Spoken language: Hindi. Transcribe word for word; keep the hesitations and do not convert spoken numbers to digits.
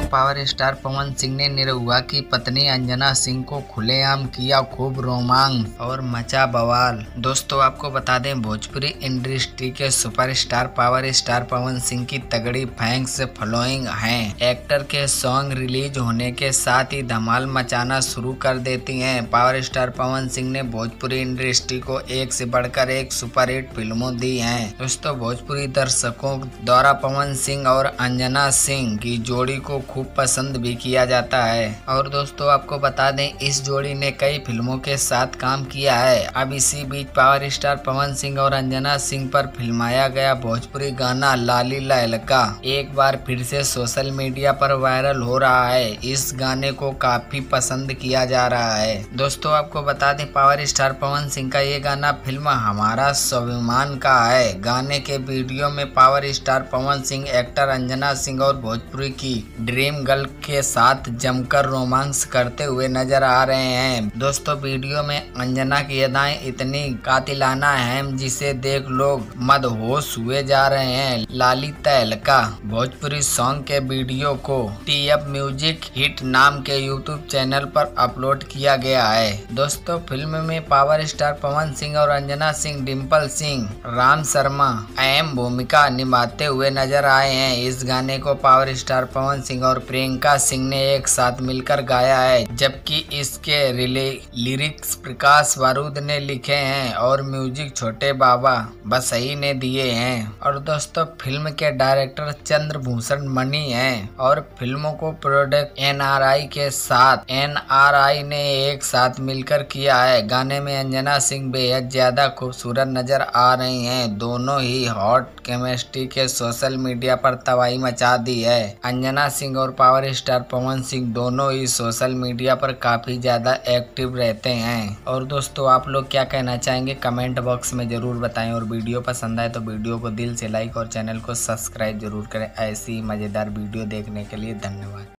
पावर स्टार पवन सिंह ने निरहुआ की पत्नी अंजना सिंह को खुलेआम किया खूब रोमांस और मचा बवाल। दोस्तों आपको बता दें, भोजपुरी इंडस्ट्री के superstar power star Pawan Singh की तगड़ी फैंस फॉलोइंग है। एक्टर के सॉन्ग रिलीज होने के साथ ही धमाल मचाना शुरू कर देती हैं। पावर स्टार पवन सिंह ने भोजपुरी इंडस्ट्री को एक से बढ़कर एक सुपरहिट फिल्मों दी हैं। दोस्तों भोजपुरी दर्शकों द्वारा पवन सिंह और अंजना सिंह की जोड़ी को खूब पसंद भी किया जाता है। और दोस्तों आपको बता दें, इस जोड़ी ने कई फिल्मों के साथ काम किया है। अब इसी बीच पावर स्टार पवन सिंह और अंजना सिंह पर फिल्माया गया भोजपुरी गाना लाली लहलका एक बार फिर से सोशल मीडिया पर वायरल हो रहा है। इस गाने को काफी पसंद किया जा रहा है। दोस्तों आपको बता दें, पावर स्टार पवन सिंह का ये गाना फिल्म हमारा स्वाभिमान का है। गाने के वीडियो में power star Pawan Singh actor Anjana Singh और भोजपुरी की ड्रीम गर्ल के साथ जमकर रोमांस करते हुए नजर आ रहे हैं। दोस्तों वीडियो में अंजना की अदाएं इतनी कातिलाना हैं जिसे देख लोग मदहोश हुए जा रहे हैं। लाली तहलका भोजपुरी सॉन्ग के वीडियो को टी अप म्यूजिक हिट नाम के यूट्यूब चैनल पर अपलोड किया गया है। दोस्तों फिल्म में पावर स्टार पवन सिंह और अंजना सिंह डिम्पल सिंह राम शर्मा अहम भूमिका निभाते हुए नजर आए हैं। इस गाने को पावर स्टार पवन सिंह और प्रियंका सिंह ने एक साथ मिलकर गाया है, जबकि इसके लिरिक्स प्रकाश बारूद ने लिखे हैं और म्यूजिक छोटे बाबा बसई ने दिए हैं। और दोस्तों फिल्म के डायरेक्टर चंद्रभूषण मणि हैं और फिल्मों को प्रोडक्ट एन आर आई के साथ एन आर आई ने एक साथ मिलकर किया है। गाने में अंजना सिंह बेहद ज्यादा खूबसूरत नजर आ रही हैं। दोनों ही हॉट केमिस्ट्री के सोशल मीडिया पर तबाही मचा दी है। अंजना सिंह और पावर स्टार पवन सिंह दोनों ही सोशल मीडिया पर काफी ज्यादा एक्टिव रहते हैं। और दोस्तों आप लोग क्या कहना चाहेंगे कमेंट बॉक्स में जरूर बताएं। और वीडियो पसंद आए तो वीडियो को दिल से लाइक और चैनल को सब्सक्राइब जरूर करें। ऐसी मजेदार वीडियो देखने के लिए धन्यवाद।